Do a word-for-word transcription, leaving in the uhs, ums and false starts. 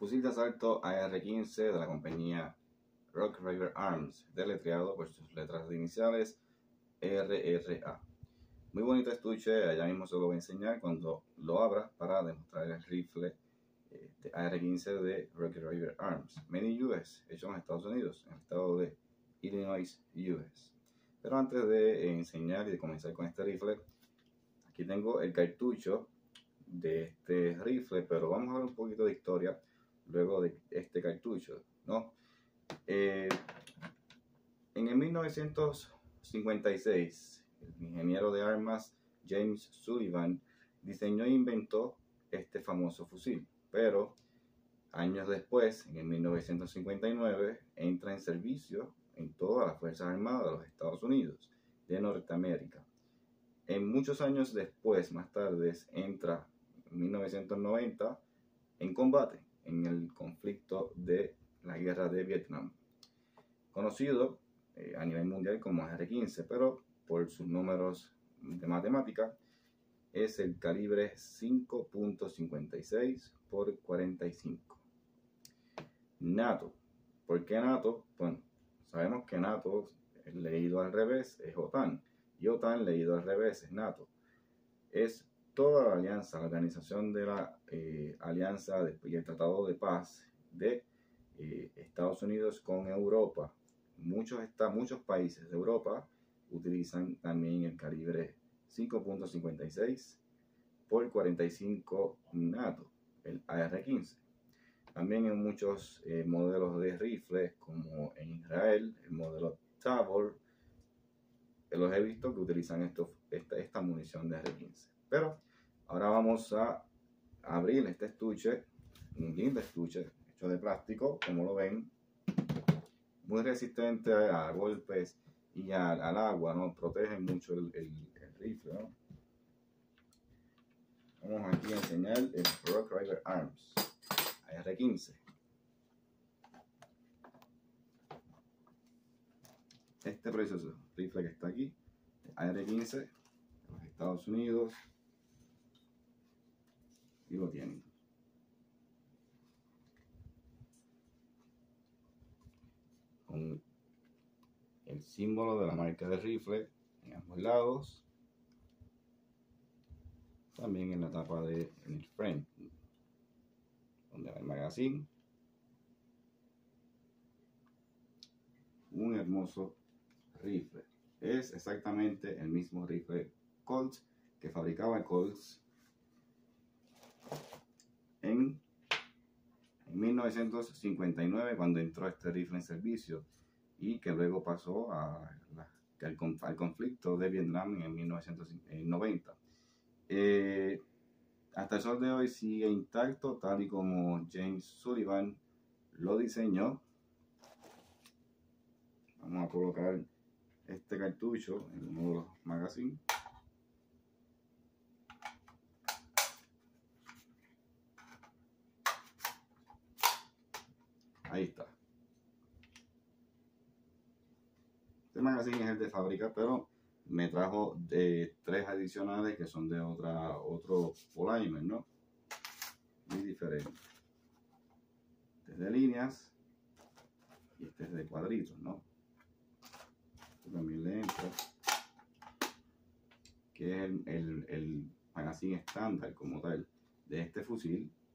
Fusil de asalto A R quince de la compañía Rock River Arms, deletreado por sus letras iniciales R R A. Muy bonito estuche, allá mismo se lo voy a enseñar cuando lo abra para demostrar el rifle eh, de A R quince de Rock River Arms. Made in U S, hecho en Estados Unidos, en el estado de Illinois, U S. Pero antes de eh, enseñar y de comenzar con este rifle, aquí tengo el cartucho de este rifle, pero vamos a ver un poquito de historia luego de este cartucho, ¿no? Eh, en el mil novecientos cincuenta y seis, el ingeniero de armas James Sullivan diseñó e inventó este famoso fusil, pero años después, en el mil novecientos cincuenta y nueve, entra en servicio en todas las Fuerzas Armadas de los Estados Unidos de Norteamérica. En muchos años después, más tarde, entra en mil novecientos noventa en combate en el conflicto de la guerra de Vietnam, conocido eh, a nivel mundial como A R quince, pero por sus números de matemática es el calibre cinco punto cincuenta y seis por cuarenta y cinco. NATO. ¿Por qué NATO? Bueno, sabemos que NATO leído al revés es OTAN, y OTAN leído al revés es NATO. Es toda la alianza, la organización de la eh, alianza de, y el tratado de paz de eh, Estados Unidos con Europa. Muchos, está, muchos países de Europa utilizan también el calibre cinco punto cincuenta y seis por cuarenta y cinco NATO, el A R quince. También en muchos eh, modelos de rifles, como en Israel, el modelo Tabor, los he visto que utilizan esto, esta, esta munición de A R quince. Pero ahora vamos a abrir este estuche, un lindo estuche hecho de plástico, como lo ven, muy resistente a golpes y al, al agua, ¿no? Protege mucho el, el, el rifle, ¿no? Vamos aquí a enseñar el Rock River Arms A R quince. Este precioso rifle que está aquí, A R quince, de los Estados Unidos, y lo tienen. Con el símbolo de la marca de rifle en ambos lados, también en la tapa de en el frame, donde va el magazine. Un hermoso rifle. Es exactamente el mismo rifle Colt que fabricaba Colts en, en mil novecientos cincuenta y nueve, cuando entró este rifle en servicio, y que luego pasó a la, al, al conflicto de Vietnam en mil novecientos noventa. Eh, hasta el sol de hoy sigue intacto, tal y como James Sullivan lo diseñó. Vamos a colocar este cartucho en uno de los magazines. Ahí está. Este magazine es el de fábrica, pero me trajo de tres adicionales que son de otra otro polymer, ¿no? Muy diferente. Este es de líneas y este es de cuadritos, ¿no? Este también le entra, que es el, el, el magazine estándar como tal de este fusil,